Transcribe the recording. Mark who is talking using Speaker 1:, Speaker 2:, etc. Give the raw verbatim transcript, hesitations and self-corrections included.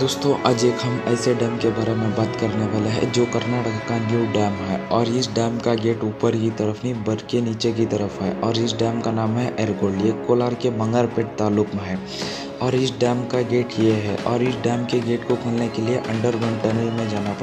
Speaker 1: दोस्तों आज एक हम ऐसे डैम के बारे में बात करने वाले हैं जो कर्नाटक का न्यू डैम है और इस डैम का गेट ऊपर की तरफ नहीं बर के नीचे की तरफ है और इस डैम का नाम है एरगोल। ये कोलार के बंगारपेट तालुक में है और इस डैम का गेट ये है और इस डैम के गेट को खोलने के लिए अंडरग्राउंड टनल में जाना पड़ता है।